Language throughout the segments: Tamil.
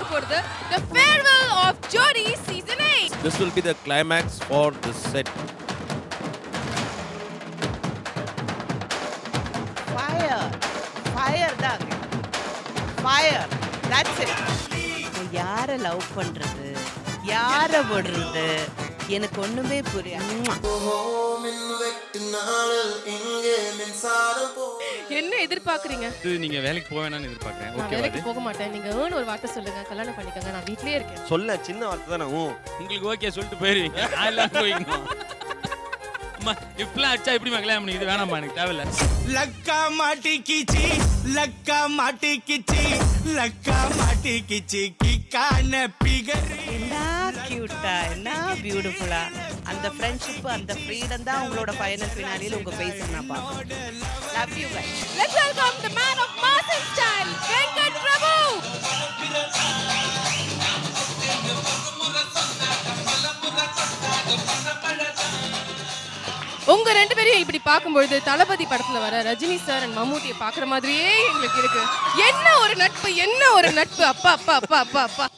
போறது the farewell of Jodi season 8. This will be the climax for this set. Fire தான். Fire. That's it. யார லவ் பண்றது? யார விடுறது? எனக்கு ஒண்ணுமே புரியல. என்ன எதிர்பார்க்கறீங்க? நீங்க வேலைக்கு போக வேணாம்னு எதிர்பார்க்கறேன். ஓகேவா? வேலைக்கு போக மாட்டேன். நீங்க ஒரு வார்த்தை சொல்லுங்க. கல்யாணம் பண்ணிக்கங்க. நான் வீட்லயே இருக்கேன். சொல்ல சின்ன வார்த்தை தான. உங்களுக்கு ஓகே சொல்லிட்டு போயிருவீங்க. நான் எல்லாம் போயிடணும். அம்மா இப்பலாம் அச்சா எப்படி கல்யாணம் பண்ணி இது வேணாம்மா எனக்கு தேவையில்ல. லக்கா மாட்டி கிச்சி லக்கா மாட்டி கிச்சி லக்கா மாட்டி கிச்சி கிக்கான பிகர். என்ன கியூட்டா, என்ன பியூட்டிஃபுல்லா. அந்த ஃப்ரெண்ட்ஷிப், அந்த ஃப்ரீடம் தான் உங்களோட ஃபைனல் ஃபினாலில உங்க ஃபேஸ் நான் பாப்பேன். Love you guys. Let's welcome the man of mass and style, Venkat Prabhu. உங்க ரெண்டு பேரையும் இப்படி பார்க்கும்போது தளபதி படத்துல வர ரஜினி சார் அண்ட் மம்மூட்டியை பார்க்குற மாதிரியே எங்களுக்கு இருக்கு. என்ன ஒரு நட்பு, என்ன ஒரு நட்பு. அப்பா அப்பா அப்பா அப்பா அப்பா.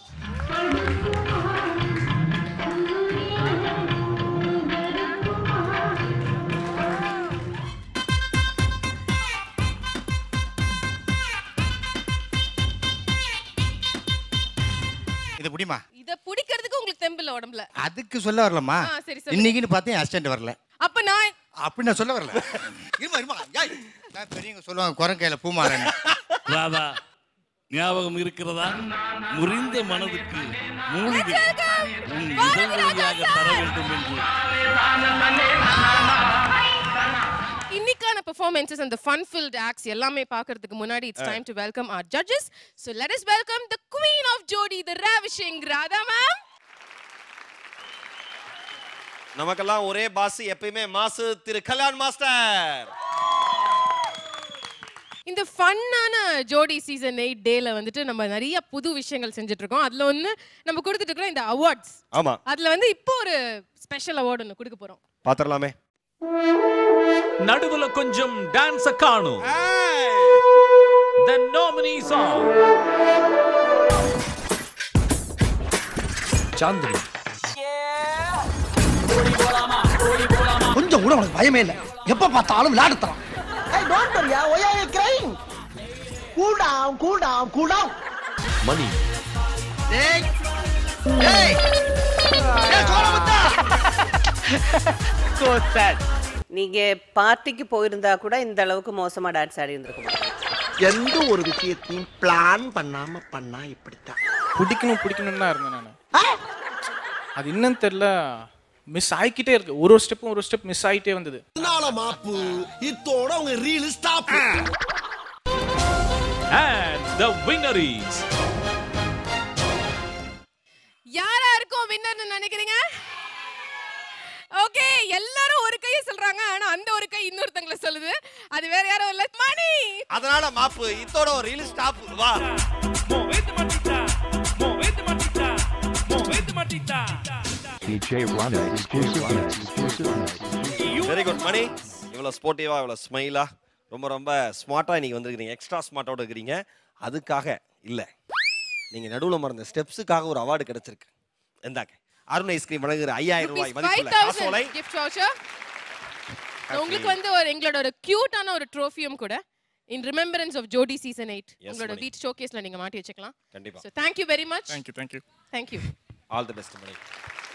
இது புடிமா? இத பிடிக்கிறதுக்கு உங்களுக்கு தெம்பில்ல உடம்புல. அதுக்கு சொல்ல வரலமா? சரி சரி. இன்னைக்குன்னு பார்த்தேன் அசிஸ்டன்ட் வரல. அப்ப நான் அப்படி நான் சொல்ல வரல. இருமா ஏய் நான் பெரியவங்க சொல்லுவாங்க குரங்கையில பூமாறன்னு. வா வா ஞாபகம் இருக்கிறதா? முறிந்த மனதுக்கு மூலிகை உன் இதழ் வழியாக தர வேண்டும் என்று. இன்னைக்கான performances and the fun filled acts எல்லாமே பார்க்கிறதுக்கு முன்னாடி it's time to welcome our judges. So let us welcome the queen of Jodi, the ravishing Radha ma'am. நமக்கெல்லாம் ஒரே பாஸ் எப்பயுமே மாஸ் திரு கல்யாண் மாஸ்டர். இந்த ஃபன்னான ஜோடி சீசன் 8 டேல வந்துட்டு நம்ம நிறைய புது விஷயங்கள் செஞ்சுட்டு இருக்கோம். அதுல ஒன்னு நம்ம கொடுத்துட்டு இருக்கோம் இந்த அவார்ட்ஸ். ஆமா. அதுல வந்து இப்போ ஒரு ஸ்பெஷல் அவார்ட் ஒன்னு கொடுக்க போறோம். பாத்திரலாமே. நடுவுல கொஞ்சம் டான்ஸ் காணும். The nominees are Chandri. கொஞ்சம் கூட உனக்கு பயமே இல்ல. எப்ப பார்த்தாலும் விளையாடுறான். Hey, don't worry, why are you crying? Cool down, cool down, cool down. Money. Hey! Hey! Hey, சோழமுத்தா! So sad. நீங்க பார்ட்டிக்கு போயிருந்தா கூட இந்த அளவுக்கு மோசமா டான்ஸ் ஆடி இருந்திருக்க மாட்டீங்க. எந்த ஒரு விஷயத்தையும் பிளான் பண்ணாம பண்ணா இப்படித்தான். பிடிக்கணும்னு தான் இருந்தேன் நான். அது இன்னும் தெரியல, மிஸ் ஆகிக்கிட்டே இருக்கு. ஒரு ஸ்டெப் மிஸ் ஆகிட்டே வந்தது. மாப்பு இத்தோட உங்க reel stop. And the winner is யாரா இருக்கும் வின்னர்னு நினைக்கிறீங்க? ஓகே, எல்லாரும் ஒரு கையை சொல்றாங்க. ஆனா அந்த ஒரு கை இன்னொருத்தங்கள சொல்லுது. அது வேற யாரும் இல்ல, மணி. அதனால மாப்பு இத்தோட ஒரு ரீல் ஸ்டாப். வா. DJ Rana exclusive. Very good Mani. இவ்வளவு ஸ்போர்ட்டிவா, இவ்வளவு ஸ்மைலா, ரொம்ப ஸ்மார்ட்டா இன்னைக்கு வந்திருக்கீங்க. எக்ஸ்ட்ரா ஸ்மார்ட்டோட இருக்கீங்க. அதுக்காக இல்ல, நீங்க நடுவுல மறந்த ஸ்டெப்ஸுக்காக ஒரு அவார்டு கிடைச்சிருக்கு. எந்தாங்க அருண் ஐஸ்கிரீம் வழங்குற 5000 ரூபாய் மதிப்புள்ள காசோலை gift voucher. உங்களுக்கு வந்து ஒரு எங்களோட ஒரு கியூட்டான ஒரு ட்ரோஃபியும் கூட in remembrance of Jodi season 8 உங்களோட வீட் ஷோகேஸ்ல நீங்க மாட்டி வச்சுக்கலாம். கண்டிப்பா. So thank you very much. Thank you. Thank you. All the best money.